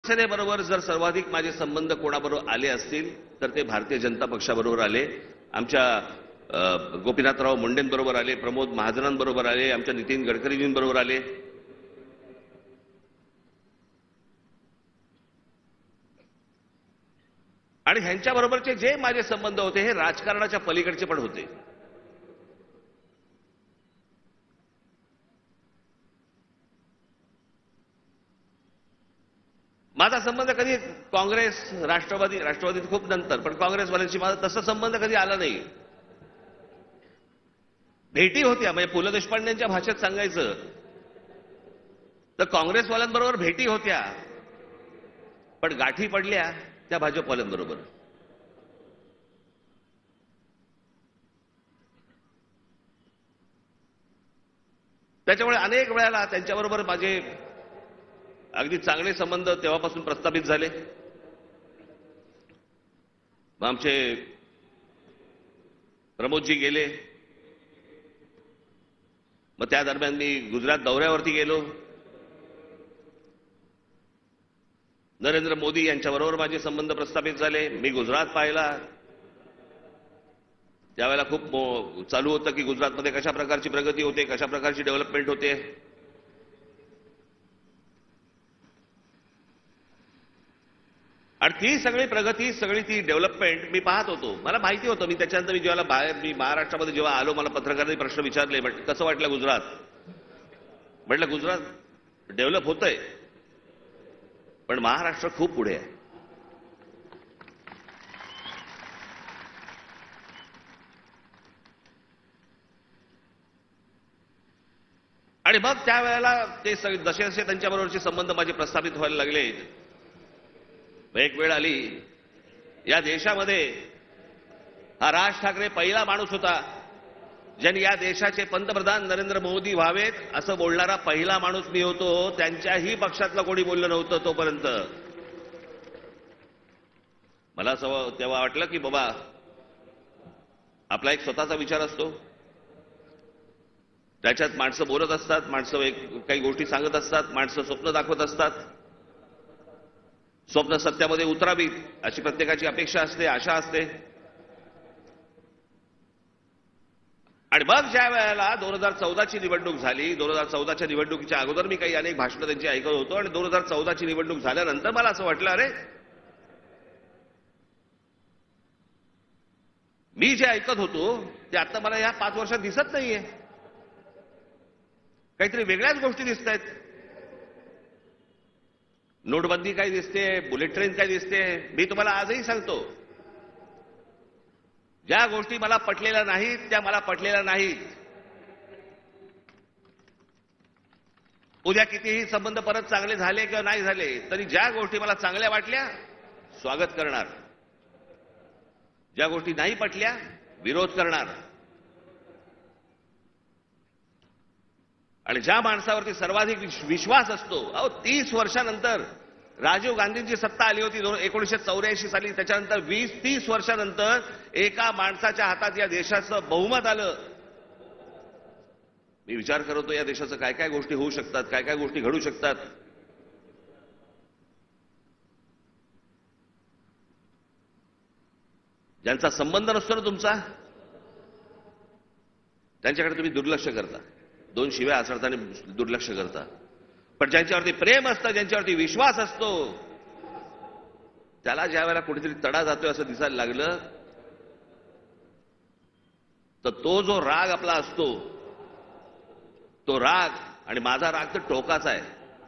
शिवसेनेबरोबर जर सर्वाधिक माझे संबंध कोणाबरोबर आले असतील तर ते भारतीय जनता पक्षाबरोबर आले, आमच्या गोपीनाथराव मुंडेंबरोबर आले, प्रमोद महाजनांबरोबर आले, आमच्या नितीन गडकरींबरोबर आले. आणि ह्यांच्याबरोबरचे जे माझे संबंध होते हे राजकारणाच्या पलीकडचे पण होते. माझा संबंध कधी काँग्रेस राष्ट्रवादी खूप नंतर, पण काँग्रेसवाल्यांशी माझा तसा संबंध कधी आला नाही. भेटी होत्या, म्हणजे पु ल देशपांडेंच्या भाषेत सांगायचं तर काँग्रेसवाल्यांबरोबर भेटी होत्या, पण गाठी पडल्या त्या भाजपवाल्यांबरोबर. त्याच्यामुळे अनेक वेळेला त्यांच्याबरोबर माझे अगदी चांगले संबंध तेव्हापासून प्रस्थापित झाले. मग आमचे प्रमोदजी गेले, मग त्या दरम्यान मी गुजरात दौऱ्यावरती गेलो. नरेंद्र मोदी यांच्याबरोबर माझे संबंध प्रस्थापित झाले. मी गुजरात पाहिला, त्यावेळेला खूप चालू होतं की गुजरातमध्ये कशा प्रकारची प्रगती होते, कशा प्रकारची डेव्हलपमेंट होते. आणि ती सगळी प्रगती, सगळी ती डेव्हलपमेंट मी पाहत होतो. मला माहिती होतं. मी त्याच्यानंतर मी महाराष्ट्रामध्ये जेव्हा आलो, मला पत्रकारांनी प्रश्न विचारले, कसं वाटलं गुजरात? म्हटलं गुजरात डेव्हलप होतंय, पण महाराष्ट्र खूप पुढे आहे. आणि मग त्यावेळेला ते जसे जसे त्यांच्याबरोबरचे संबंध माझे प्रस्थापित व्हायला लागले, एक वेळ आली या देशामध्ये हा राज ठाकरे पहिला माणूस होता ज्यांनी या देशाचे पंतप्रधान नरेंद्र मोदी व्हावेत असं बोलणारा पहिला माणूस मी होतो. त्यांच्याही पक्षातलं कोणी बोललं नव्हतं तोपर्यंत. मला असं तेव्हा वाटलं की बाबा आपला एक स्वतःचा विचार असतो, त्याच्यात माणसं बोलत असतात, माणसं काही गोष्टी सांगत असतात, माणसं स्वप्न दाखवत असतात. स्वप्न सत्यामध्ये उतरावीत अशी प्रत्येकाची अपेक्षा असते, आशा असते. आणि मग ज्या वेळेला 2014ची निवडणूक झाली, 2014च्या निवडणुकीच्या अगोदर मी काही अनेक भाषणं त्यांची ऐकत होतो, आणि 2014ची निवडणूक झाल्यानंतर मला असं वाटलं, अरे मी जे ऐकत होतो ते आता मला या 5 वर्षात दिसत नाहीये. काहीतरी वेगळ्याच गोष्टी दिसत आहेत. नोटबंदी काय दिसते, बुलेट ट्रेन काय दिसते. मी तुम्हाला आजही सांगतो, ज्या गोष्टी मला पटलेल्या नाहीत त्या मला पटलेल्या नाहीत. उद्या कितीही संबंध परत चांगले झाले किंवा नाही झाले तरी ज्या गोष्टी मला चांगल्या वाटल्या स्वागत करणार, ज्या गोष्टी नाही पटल्या विरोध करणार. आणि ज्या माणसावरती सर्वाधिक विश्वास असतो, 30 वर्षानंतर राजीव गांधींची सत्ता आली होती 1984 साली, त्याच्यानंतर 20-30 वर्षानंतर एका माणसाच्या हातात या देशाचं बहुमत आलं. मी विचार करत होतो या देशाचं काय काय गोष्टी होऊ शकतात, काय काय गोष्टी घडू शकतात. ज्यांचा संबंध नसतो ना तुमचा, त्यांच्याकडे तुम्ही दुर्लक्ष करता, 2 शिव्या आचरताना दुर्लक्ष करता. पण ज्यांच्यावरती प्रेम असतं, ज्यांच्यावरती विश्वास असतो, त्याला ज्या वेळेला कुठेतरी तडा जातोय असं दिसायला लागलं तर तो जो राग आपला असतो, तो राग, आणि माझा राग तर टोकाचा आहे.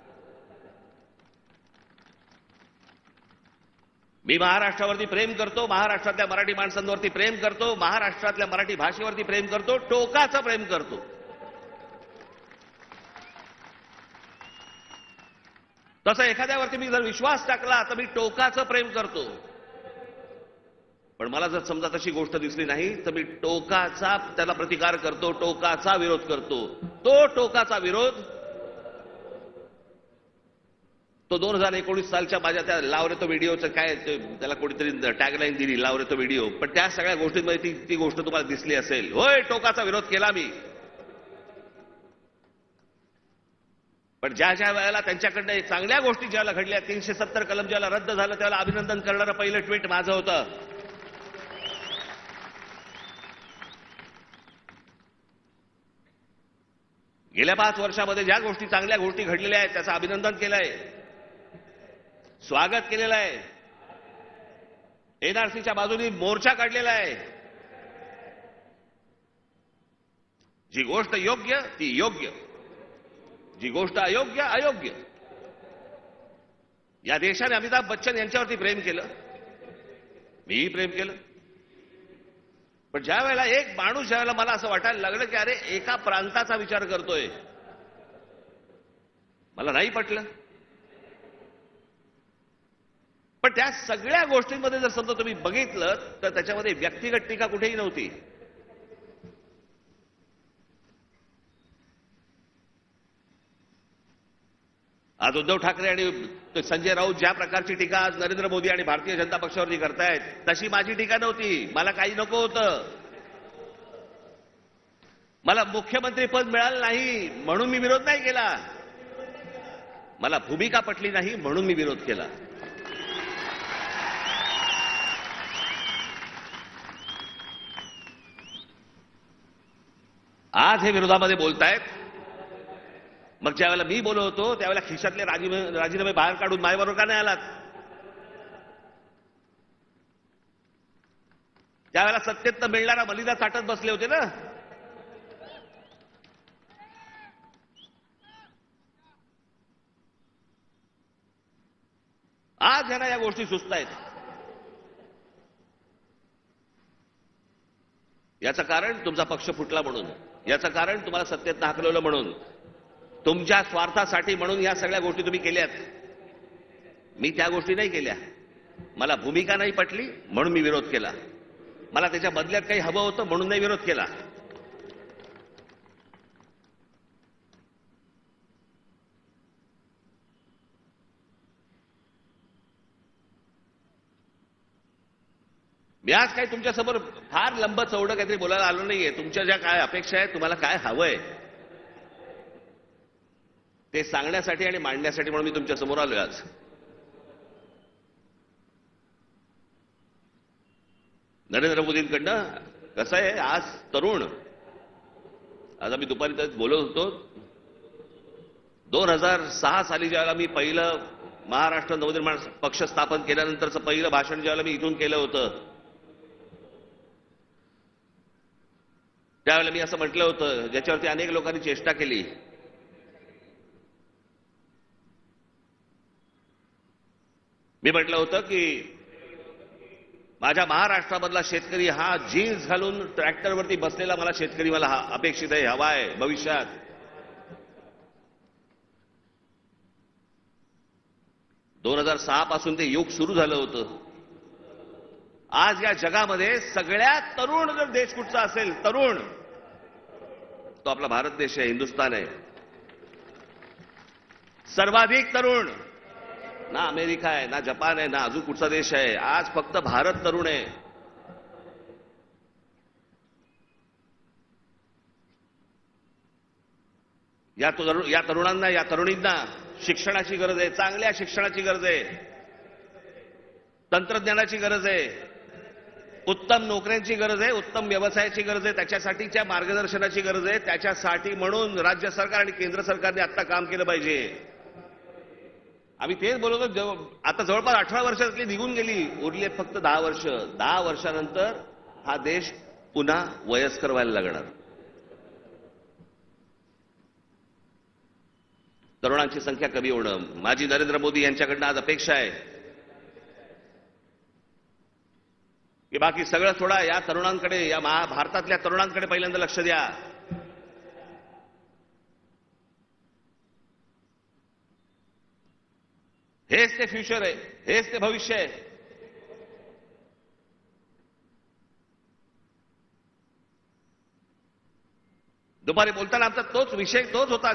मी महाराष्ट्रावरती प्रेम करतो, महाराष्ट्रातल्या मराठी माणसांवरती प्रेम करतो, महाराष्ट्रातल्या मराठी भाषेवरती प्रेम करतो, टोकाचं प्रेम करतो. तसं एखाद्यावरती मी जर विश्वास टाकला तर मी टोकाचं प्रेम करतो. पण मला जर समजा तशी गोष्ट दिसली नाही तर मी टोकाचा त्याला प्रतिकार करतो, टोकाचा विरोध करतो. तो टोकाचा विरोध तो 2019 सालच्या माझ्या त्या लावरे तो व्हिडिओचं काय त्याला कोणीतरी टॅगलाईन दिली, लावरे तो व्हिडिओ. पण त्या सगळ्या गोष्टींमध्ये ती गोष्ट तुम्हाला दिसली असेल. होय, टोकाचा विरोध केला मी. पण ज्या ज्या वेळेला त्यांच्याकडनं चांगल्या गोष्टी ज्याला घडल्या, 370 कलम ज्याला रद्द झालं, त्याला अभिनंदन करणारं पहिलं ट्विट माझं होतं. गेल्या 5 वर्षामध्ये ज्या गोष्टी चांगल्या गोष्टी घडलेल्या आहेत त्याचं अभिनंदन केलंय, स्वागत केलेलं आहे. एनआरसीच्या बाजूने मोर्चा काढलेला आहे. जी गोष्ट योग्य ती योग्य, जी गोष्ट अयोग्य अयोग्य. या देशाने अमिताभ बच्चन यांच्यावरती प्रेम केलं, मीही प्रेम केलं. पण ज्या वेळेला एक माणूस ज्या वेळेला मला असं वाटायला लागलं की अरे एका प्रांताचा विचार करतोय, मला नाही पटलं. पण त्या सगळ्या गोष्टींमध्ये जर समजा तुम्ही बघितलं तर त्याच्यामध्ये व्यक्तिगत टीका कुठेही नव्हती. आज उद्धव ठाकरे आणि संजय राऊत ज्या प्रकारची टीका आज नरेंद्र मोदी आणि भारतीय जनता पक्षावरती करतायत, तशी माझी टीका नव्हती. मला काही नको होतं. मला मुख्यमंत्री पद मिळालं नाही म्हणून मी विरोध नाही केला. मला भूमिका पटली नाही म्हणून मी विरोध केला. आज हे विरोधामध्ये बोलतायत. मग ज्या वेळेला मी बोलत होतो त्यावेळेला खिशातले राजीनामे बाहेर काढून माझ्याबरोबर का नाही आलात? त्यावेळेला सत्तेत मिळणारा मलिदा चाटत बसले होते ना. आज ह्यांना या गोष्टी सुचतायत. याचं कारण तुमचा पक्ष फुटला म्हणून, याचं कारण तुम्हाला सत्तेत हाकलवलं म्हणून, तुमच्या स्वार्थासाठी म्हणून या सगळ्या गोष्टी तुम्ही केल्यात. मी त्या गोष्टी नाही केल्या. मला भूमिका नाही पटली म्हणून मी विरोध केला. मला त्याच्या बदल्यात काही हवं होतं म्हणून नाही विरोध केला. मी आज काही तुमच्यासमोर फार लंब चौडं काहीतरी बोलायला आलो नाहीये. तुमच्या ज्या काय अपेक्षा आहेत, तुम्हाला काय हवंय ते सांगण्यासाठी आणि मांडण्यासाठी म्हणून मी तुमच्या समोर आलोय आज. नरेंद्र मोदींकडनं कसं आहे, आज तरुण, आज आम्ही दुपारी तर बोलत होतो, 2006 साली ज्यावेळेला मी पहिलं महाराष्ट्र नवनिर्माण पक्ष स्थापन केल्यानंतरचं पहिलं भाषण ज्यावेळेला मी इथून केलं होतं, त्यावेळेला मी असं म्हटलं होतं ज्याच्यावरती अनेक लोकांनी चेष्टा केली. मी म्हटलं होतं की माझ्या महाराष्ट्रामधला शेतकरी हा जीन्स घालून ट्रॅक्टरवरती बसलेला मला शेतकरी मला अपेक्षित आहे, हवा आहे भविष्यात. दोन 2006 पासून ते युग सुरू झालं होतं. आज या जगामध्ये सगळ्यात तरुण जर देश कुठचा असेल, तरुण, तो आपला भारत देश आहे, हिंदुस्थान आहे. सर्वाधिक तरुण ना अमेरिका आहे, ना जपान आहे, ना अजून कुठचा देश आहे. आज फक्त भारत तरुण आहे. या तरुणांना, या तरुणींना शिक्षणाची गरज आहे, चांगल्या शिक्षणाची गरज आहे, तंत्रज्ञानाची गरज आहे, उत्तम नोकऱ्यांची गरज आहे, उत्तम व्यवसायाची गरज आहे, त्याच्यासाठीच्या मार्गदर्शनाची गरज आहे. त्याच्यासाठी म्हणून राज्य सरकार आणि केंद्र सरकारने आता काम केलं पाहिजे. आम्ही तेच बोलतो. आता जवळपास 18 वर्षातली निघून गेली, उरली फक्त 10 वर्ष. 10 वर्षानंतर हा देश पुन्हा वयस्कर व्हायला लागणार. तरुणांची संख्या कमी होणं माझी नरेंद्र मोदी यांच्याकडनं आज अपेक्षा आहे की बाकी सगळं थोडा या तरुणांकडे, या भारतातल्या तरुणांकडे पहिल्यांदा लक्ष द्या. हेच ते फ्युचर आहे, हेच ते भविष्य आहे. दुपारी बोलताना आमचा तोच विषय तोच होता